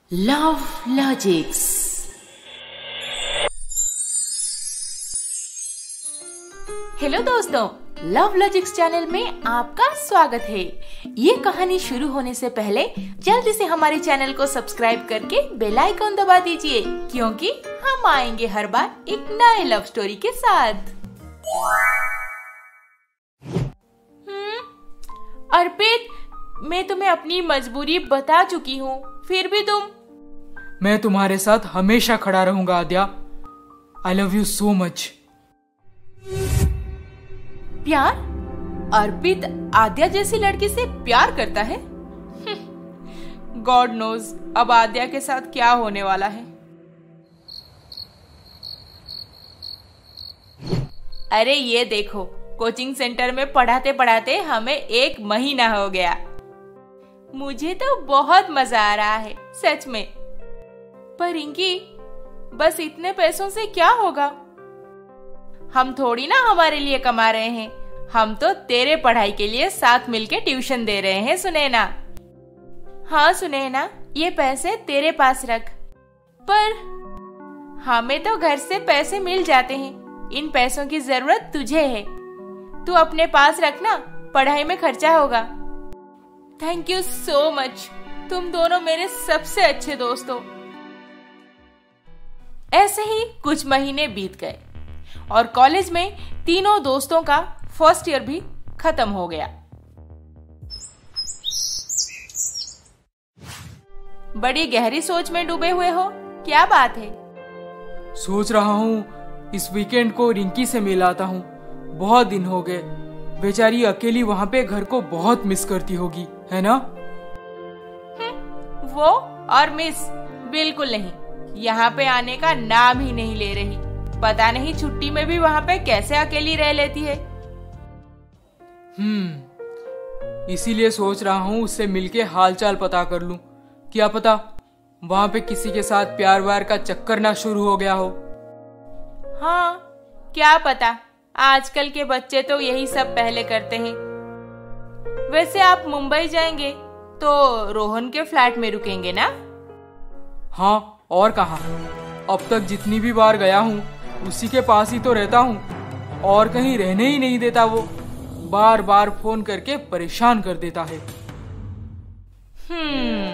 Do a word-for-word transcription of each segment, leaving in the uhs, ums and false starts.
Love logics. Hello दोस्तों, love logics channel में आपका स्वागत है। ये कहानी शुरू होने से पहले जल्दी से हमारे चैनल को सब्सक्राइब करके बेल आइकन दबा दीजिए, क्योंकि हम आएंगे हर बार एक नए लव स्टोरी के साथ। हम्म, अर्पित, मैं तुम्हें अपनी मजबूरी बता चुकी हूँ, फिर भी तुम। मैं तुम्हारे साथ हमेशा खड़ा रहूंगा Aadya. I love you so much. प्यार? अर्पित आद्या जैसी लड़की से प्यार करता है? गॉड नोज अब आद्या के साथ क्या होने वाला है। अरे ये देखो, कोचिंग सेंटर में पढ़ाते पढ़ाते हमें एक महीना हो गया। मुझे तो बहुत मजा आ रहा है सच में। पर रिंकी, बस इतने पैसों से क्या होगा? हम थोड़ी ना हमारे लिए कमा रहे हैं, हम तो तेरे पढ़ाई के लिए साथ मिलके ट्यूशन दे रहे हैं सुनैना। हाँ सुनैना, ये पैसे तेरे पास रख। पर हमें तो घर से पैसे मिल जाते हैं, इन पैसों की जरूरत तुझे है। तू अपने पास रखना, पढ़ाई में खर्चा होगा। थैंक यू सो मच, तुम दोनों मेरे सबसे अच्छे दोस्त हो। ऐसे ही कुछ महीने बीत गए और कॉलेज में तीनों दोस्तों का फर्स्ट ईयर भी खत्म हो गया। बड़ी गहरी सोच में डूबे हुए हो, क्या बात है? सोच रहा हूँ इस वीकेंड को रिंकी से मिल आता हूँ। बहुत दिन हो गए, बेचारी अकेली वहाँ पे घर को बहुत मिस करती होगी, है ना? वो और मिस बिल्कुल नहीं, यहाँ पे आने का नाम ही नहीं ले रही। पता नहीं छुट्टी में भी वहाँ पे कैसे अकेली रह लेती है। हम्म इसीलिए सोच रहा हूँ उससे मिलके हालचाल पता कर लूं। क्या पता वहाँ पे किसी के साथ प्यार व्यार का चक्कर ना शुरू हो गया हो। हाँ, क्या पता, आजकल के बच्चे तो यही सब पहले करते हैं। वैसे आप मुंबई जाएंगे तो रोहन के फ्लैट में रुकेंगे ना? हाँ, और कहाँ। अब तक जितनी भी बार गया हूँ उसी के पास ही तो रहता हूँ, और कहीं रहने ही नहीं देता। वो बार बार फोन करके परेशान कर देता है। हम्म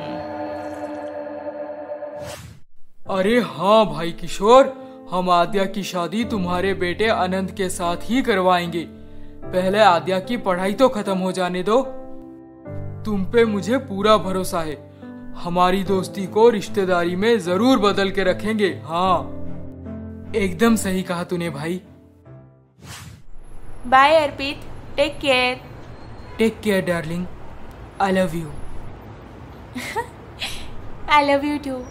अरे हाँ भाई किशोर, हम आद्या की शादी तुम्हारे बेटे अनंत के साथ ही करवाएंगे। पहले आद्या की पढ़ाई तो खत्म हो जाने दो। तुम पे मुझे पूरा भरोसा है। हमारी दोस्ती को रिश्तेदारी में जरूर बदल के रखेंगे। हाँ, एकदम सही कहा तूने भाई। Bye Arpit, take care. Take care darling, I love you. I love you too.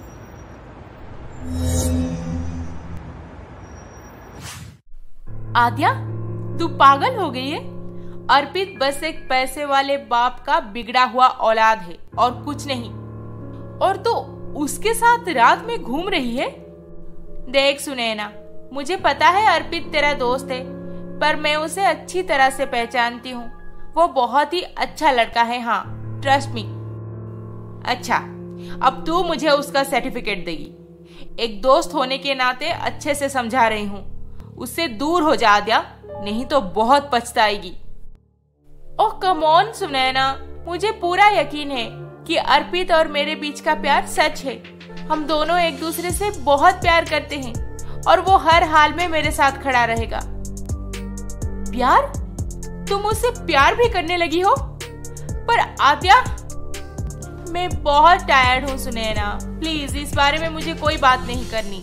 Aadya, तू पागल हो गई है? अर्पित बस एक पैसे वाले बाप का बिगड़ा हुआ औलाद है और कुछ नहीं। और तो उसके साथ रात में घूम रही है। देख सुनैना, मुझे पता है अर्पित तेरा दोस्त है, पर मैं उसे अच्छी तरह से पहचानती हूँ। वो बहुत ही अच्छा लड़का है, हाँ, ट्रस्ट मी। अच्छा, अब तू मुझे उसका सर्टिफिकेट देगी। एक दोस्त होने के नाते अच्छे से समझा रही हूँ, उससे दूर हो जा आद्या, नहीं तो बहुत पछताएगी। ओह कम ऑन सुनैना, मुझे पूरा यकीन है कि अर्पित और मेरे बीच का प्यार सच है। हम दोनों एक दूसरे से बहुत प्यार करते हैं और वो हर हाल में मेरे साथ खड़ा रहेगा। प्यार? तुम उससे प्यार भी करने लगी हो? पर आद्या, मैं बहुत टायर्ड हूँ सुनैना, प्लीज इस बारे में मुझे कोई बात नहीं करनी।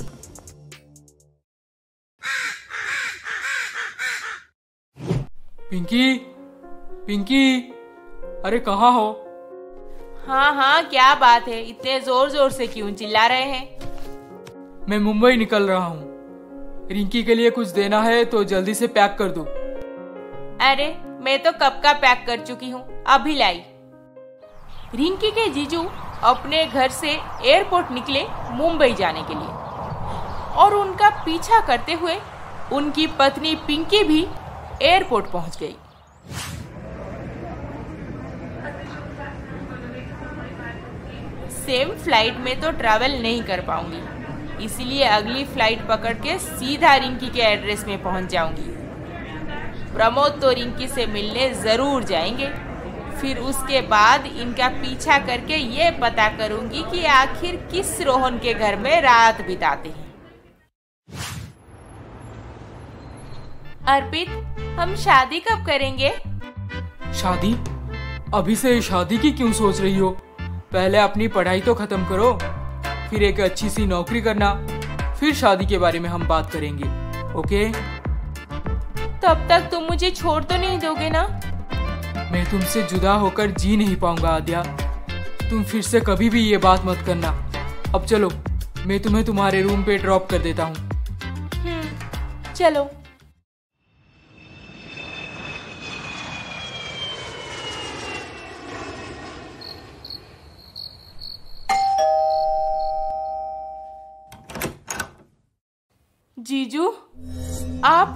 पिंकी, पिंकी, अरे कहाँ हो? हाँ हाँ, क्या बात है, इतने जोर जोर से क्यों चिल्ला रहे हैं? मैं मुंबई निकल रहा हूँ। रिंकी के लिए कुछ देना है तो जल्दी से पैक कर दो। अरे मैं तो कब का पैक कर चुकी हूँ, अभी लाई। रिंकी के जीजू अपने घर से एयरपोर्ट निकले मुंबई जाने के लिए, और उनका पीछा करते हुए उनकी पत्नी पिंकी भी एयरपोर्ट पहुंच गई। सेम फ्लाइट में तो ट्रैवल नहीं कर पाऊंगी, इसलिए अगली फ्लाइट पकड़ के सीधा रिंकी के एड्रेस में पहुंच जाऊंगी। प्रमोद तो रिंकी से मिलने जरूर जाएंगे, फिर उसके बाद इनका पीछा करके ये पता करूंगी कि आखिर किस रोहन के घर में रात बिताते हैं। अर्पित, हम शादी कब करेंगे? शादी? अभी से शादी की क्यों सोच रही हो? पहले अपनी पढ़ाई तो खत्म करो, फिर एक अच्छी सी नौकरी करना, फिर शादी के बारे में हम बात करेंगे, ओके? तब तक तुम मुझे छोड़ तो नहीं दोगे ना? मैं तुमसे जुदा होकर जी नहीं पाऊंगा आद्या। तुम फिर से कभी भी ये बात मत करना। अब चलो, मैं तुम्हें तुम्हारे रूम पे ड्रॉप कर देता हूँ। हम्म, चलो। जीजू, आप?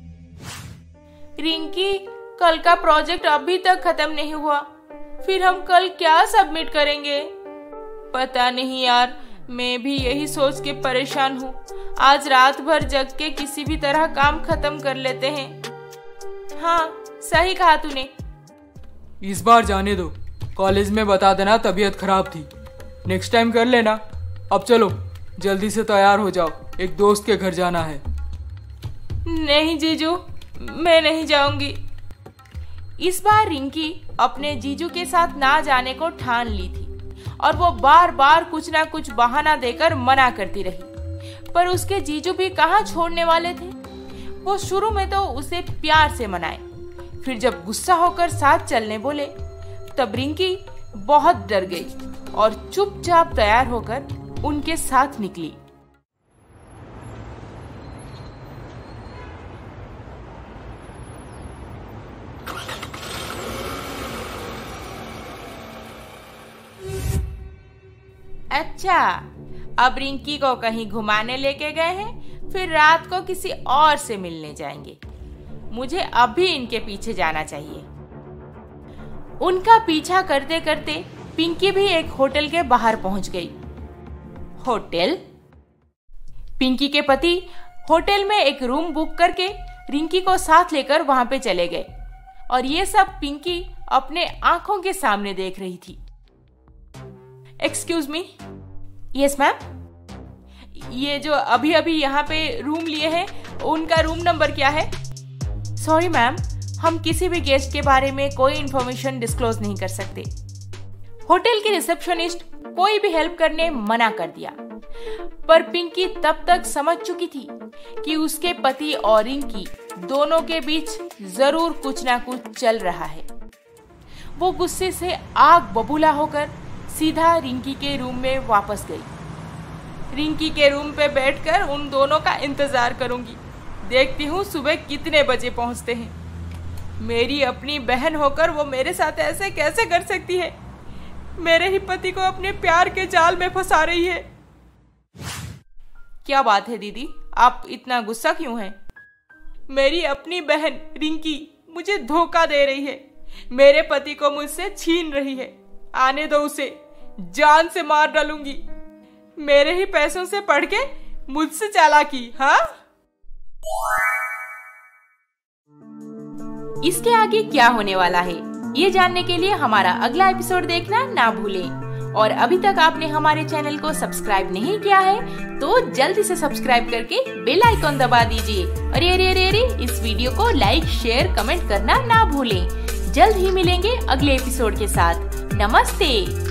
रिंकी, कल का प्रोजेक्ट अभी तक खत्म नहीं हुआ, फिर हम कल क्या सबमिट करेंगे? पता नहीं यार, मैं भी यही सोच के परेशान हूँ। आज रात भर जग के किसी भी तरह काम खत्म कर लेते हैं। हाँ, सही कहा तूने। इस बार जाने दो, कॉलेज में बता देना तबीयत खराब थी, नेक्स्ट टाइम कर लेना। अब चलो, जल्दी से तैयार हो जाओ, एक दोस्त के घर जाना है। नहीं जीजू, मैं नहीं जाऊंगी। इस बार रिंकी अपने जीजू के साथ ना जाने को ठान ली थी और वो बार बार कुछ ना कुछ बहाना देकर मना करती रही, पर उसके जीजू भी कहाँ छोड़ने वाले थे। वो शुरू में तो उसे प्यार से मनाए, फिर जब गुस्सा होकर साथ चलने बोले तब रिंकी बहुत डर गई और चुपचाप तैयार होकर उनके साथ निकली। अच्छा, अब रिंकी को कहीं घुमाने लेके गए हैं, फिर रात को किसी और से मिलने जाएंगे। मुझे अभी इनके पीछे जाना चाहिए। उनका पीछा करते करते पिंकी भी एक होटल के बाहर पहुंच गई। होटल? पिंकी के पति होटल में एक रूम बुक करके रिंकी को साथ लेकर वहां पे चले गए और ये सब पिंकी अपने आंखों के सामने देख रही थी। Excuse me. Yes ma'am. ये जो अभी अभी यहाँ पे रूम लिए हैं, उनका रूम नंबर क्या है? सॉरी मैम, हम किसी भी गेस्ट के बारे में कोई इंफॉर्मेशन डिस्क्लोज नहीं कर सकते। होटल की रिसेप्शनिस्ट कोई भी हेल्प करने मना कर दिया, पर पिंकी तब तक समझ चुकी थी कि उसके पति और रिंकी दोनों के बीच जरूर कुछ ना कुछ चल रहा है। वो गुस्से से आग बबूला होकर सीधा रिंकी के रूम में वापस गई। रिंकी के रूम पे बैठकर उन दोनों का इंतजार करूंगी। देखती हूँ सुबह कितने बजे पहुंचते हैं। मेरी अपनी बहन होकर वो मेरे साथ ऐसे कैसे कर सकती है? मेरे ही पति को अपने प्यार के जाल में फंसा रही है। क्या बात है दीदी, आप इतना गुस्सा क्यों हैं? मेरी अपनी बहन रिंकी मुझे धोखा दे रही है, मेरे पति को मुझसे छीन रही है। आने दो उसे, जान से मार डालूंगी। मेरे ही पैसों से पढ़ के मुझसे चालाकी, हाँ? इसके आगे क्या होने वाला है, ये जानने के लिए हमारा अगला एपिसोड देखना ना भूलें। और अभी तक आपने हमारे चैनल को सब्सक्राइब नहीं किया है तो जल्दी से सब्सक्राइब करके बेल आइकॉन दबा दीजिए। अरे अरे अरे अरे इस वीडियो को लाइक, शेयर, कमेंट करना ना भूलें। जल्द ही मिलेंगे अगले एपिसोड के साथ। नमस्ते।